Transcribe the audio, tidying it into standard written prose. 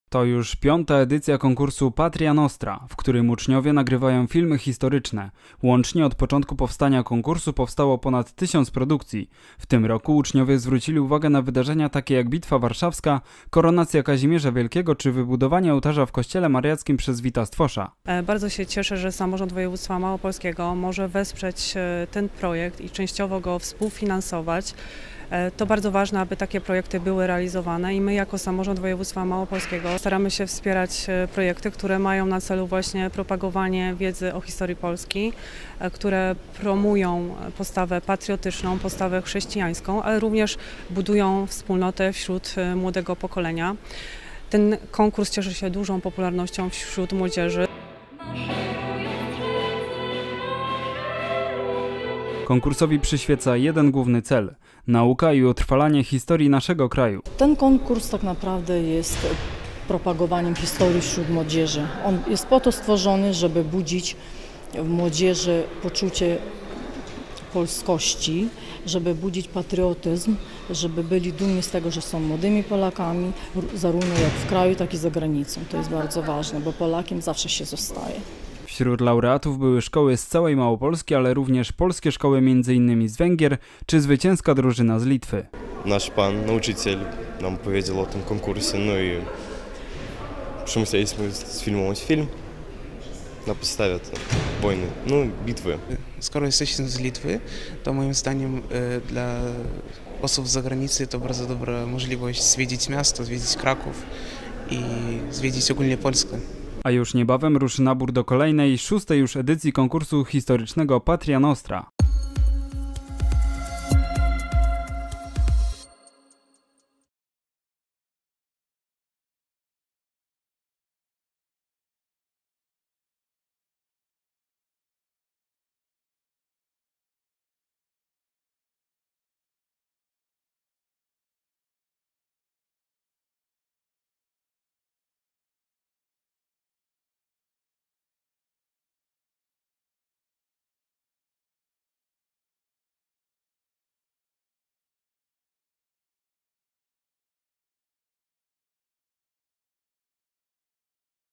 To już 5. edycja konkursu Patria Nostra, w którym uczniowie nagrywają filmy historyczne. Łącznie od początku powstania konkursu powstało ponad 1000 produkcji. W tym roku uczniowie zwrócili uwagę na wydarzenia takie jak Bitwa Warszawska, koronacja Kazimierza Wielkiego czy wybudowanie ołtarza w kościele mariackim przez Wita Stwosza. Bardzo się cieszę, że Samorząd Województwa Małopolskiego może wesprzeć ten projekt i częściowo go współfinansować. To bardzo ważne, aby takie projekty były realizowane i my jako Samorząd Województwa Małopolskiego staramy się wspierać projekty, które mają na celu właśnie propagowanie wiedzy o historii Polski, które promują postawę patriotyczną, postawę chrześcijańską, ale również budują wspólnotę wśród młodego pokolenia. Ten konkurs cieszy się dużą popularnością wśród młodzieży. Konkursowi przyświeca jeden główny cel – nauka i utrwalanie historii naszego kraju. Ten konkurs tak naprawdę jest propagowaniem historii wśród młodzieży. On jest po to stworzony, żeby budzić w młodzieży poczucie polskości, żeby budzić patriotyzm, żeby byli dumni z tego, że są młodymi Polakami, zarówno jak w kraju, tak i za granicą. To jest bardzo ważne, bo Polakiem zawsze się zostaje. Wśród laureatów były szkoły z całej Małopolski, ale również polskie szkoły m.in. z Węgier czy zwycięska drużyna z Litwy. Nasz pan, nauczyciel, nam powiedział o tym konkursie, no i musieliśmy sfilmować film na podstawie wojny, bitwy. Skoro jesteśmy z Litwy, to moim zdaniem dla osób z zagranicy to bardzo dobra możliwość zwiedzić miasto, zwiedzić Kraków i zwiedzić ogólnie Polskę. A już niebawem ruszy nabór do kolejnej, 6. już edycji konkursu historycznego Patria Nostra.